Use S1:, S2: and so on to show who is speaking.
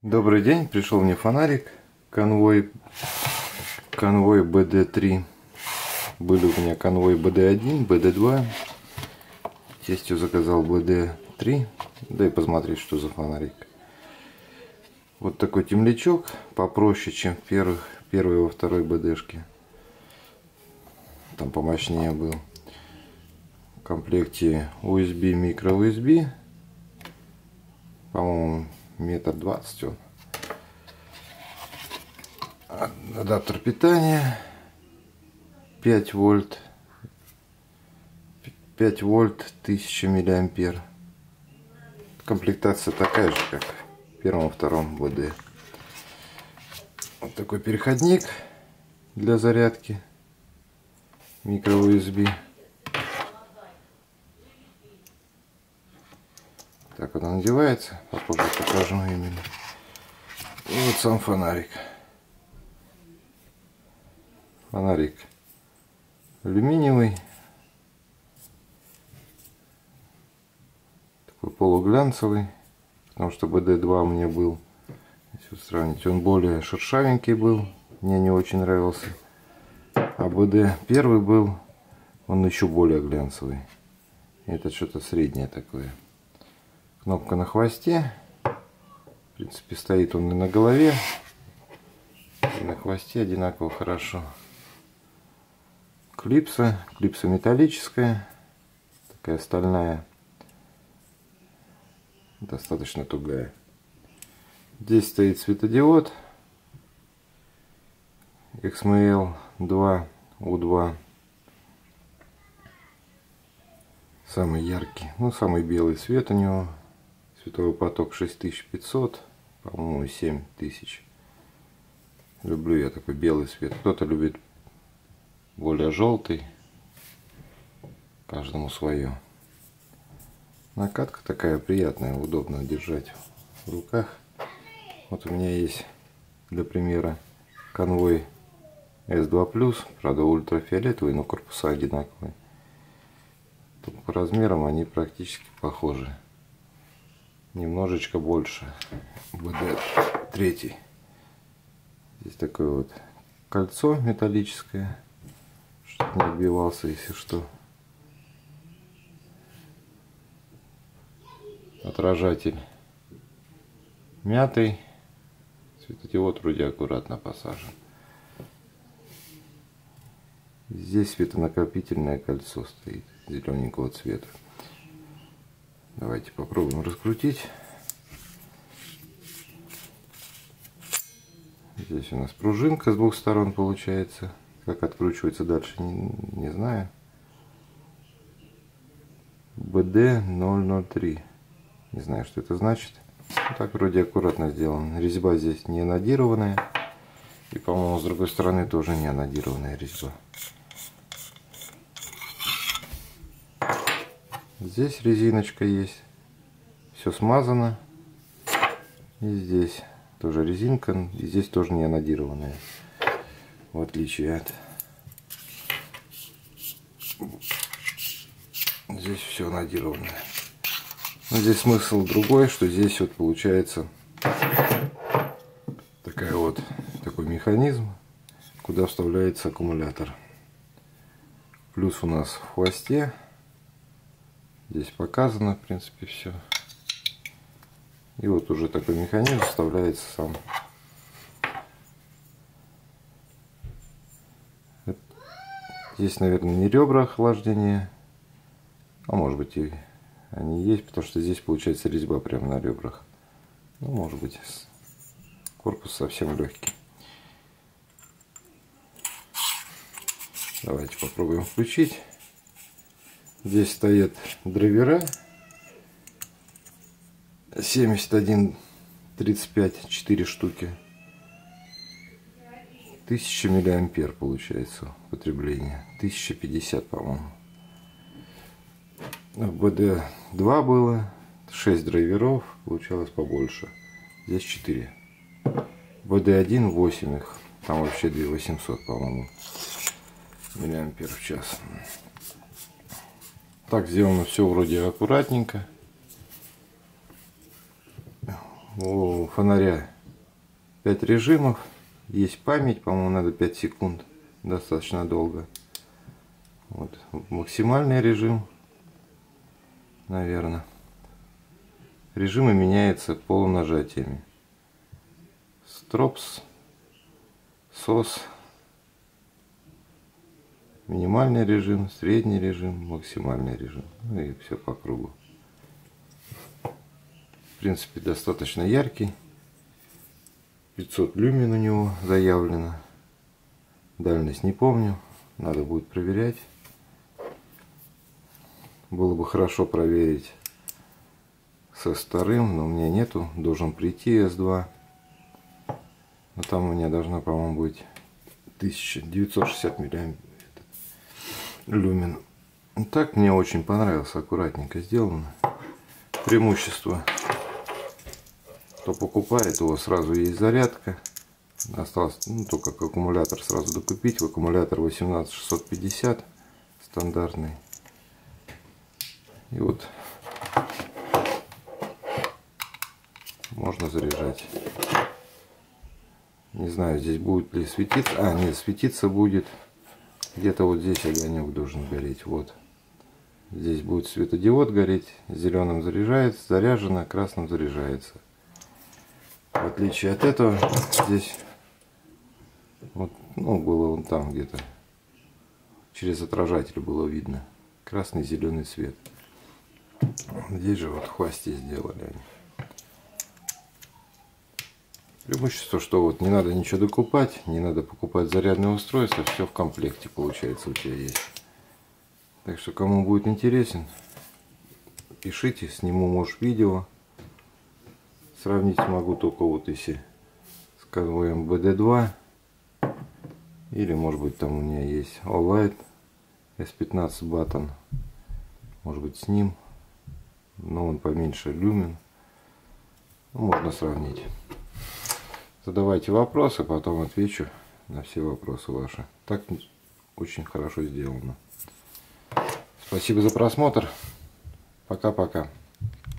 S1: Добрый день, пришел мне фонарик конвой BD3. Были у меня конвой BD1, BD2. Тестю заказал BD3. Да и посмотреть, что за фонарик. Вот такой темлячок, попроще, чем в первой во второй BD-шке. Там помощнее был. В комплекте USB, микро USB. По-моему, 1,20 м он. Адаптер питания 5 вольт 1000 миллиампер. Комплектация такая же, как в первом-втором БД. Вот такой переходник для зарядки микро USB. Так вот он надевается. Попозже покажу именно. И вот сам фонарик. Фонарик алюминиевый. Такой полуглянцевый. Потому что BD2 у меня был. Если сравнить, он более шершавенький был. Мне не очень нравился. А BD1 был. Он еще более глянцевый. Это что-то среднее такое. Кнопка на хвосте. В принципе, стоит он и на голове, и на хвосте одинаково хорошо. Клипса металлическая, такая стальная, достаточно тугая. Здесь стоит светодиод XML 2 U2, самый яркий, самый белый цвет у него. Световой поток 6500, по-моему, 7000. Люблю я такой белый цвет. Кто-то любит более желтый. Каждому свое. Накатка такая приятная, удобно держать в руках. Вот у меня есть для примера конвой S2+, правда ультрафиолетовый, но корпуса одинаковые. По размерам они практически похожи. Немножечко больше BD3. Здесь такое вот кольцо металлическое, чтобы не отбивался, если что. Отражатель мятый. Светодиод вроде аккуратно посажен. Здесь светонакопительное кольцо стоит зелененького цвета. Давайте попробуем раскрутить. Здесь у нас пружинка с двух сторон получается. Как откручивается дальше, не знаю. BD003. Не знаю, что это значит. Так вроде аккуратно сделано. Резьба здесь не анодированная. И, по-моему, с другой стороны тоже не анодированная резьба. Здесь резиночка есть. Все смазано. И здесь тоже резинка. И здесь тоже не анодированная. В отличие от... Здесь все анодированное. Но здесь смысл другой, что здесь вот получается такой механизм, куда вставляется аккумулятор. Плюс у нас в хвосте. Здесь показано, в принципе, все. И вот уже такой механизм вставляется сам. Здесь, наверное, не ребра охлаждения. А может быть и они есть, потому что здесь получается резьба прямо на ребрах. Ну, может быть, корпус совсем легкий. Давайте попробуем включить. Здесь стоят драйвера 7135, 4 штуки. 1000 миллиампер получается потребление. 1050, по-моему. В BD2 было 6 драйверов, получалось побольше. Здесь 4. BD1 8 их. Там вообще 2800, по-моему, миллиампер в час. Так сделано все вроде аккуратненько. У фонаря 5 режимов. Есть память, по-моему, надо 5 секунд. Достаточно долго. Вот. Максимальный режим, наверное. Режимы меняются полунажатиями. Стропс, сос, минимальный режим, средний режим, максимальный режим. Ну и все по кругу. В принципе, достаточно яркий. 500 люмен у него заявлено. Дальность не помню. Надо будет проверять. Было бы хорошо проверить со S2, но у меня нету. Должен прийти S2. Но там у меня должна, по-моему, быть 1960 люмен. Так мне очень понравилось. Аккуратненько сделано. Преимущество. Кто покупает, у вас сразу есть зарядка. Осталось только аккумулятор сразу докупить. В аккумулятор 18650 стандартный. И вот можно заряжать. Не знаю, здесь будет ли светиться. А, нет, светиться будет. Где-то вот здесь огонек должен гореть. Вот. Здесь будет светодиод гореть. Зеленым заряжается, заряжено, красным заряжается. В отличие от этого, здесь вот, было вон там где-то. Через отражатель было видно. Красный, зеленый свет. Здесь же вот в хвосте сделали они. Преимущество, что вот не надо ничего докупать, не надо покупать зарядное устройство, все в комплекте получается у тебя есть. Так что кому будет интересен, пишите, сниму, может, видео. Сравнить могу только вот если с конвоем BD2 или может быть там у меня есть All-Light S15 Button, может быть с ним, но он поменьше люмен. Можно сравнить. Задавайте вопросы, потом отвечу на все вопросы ваши. Так очень хорошо сделано. Спасибо за просмотр. Пока-пока.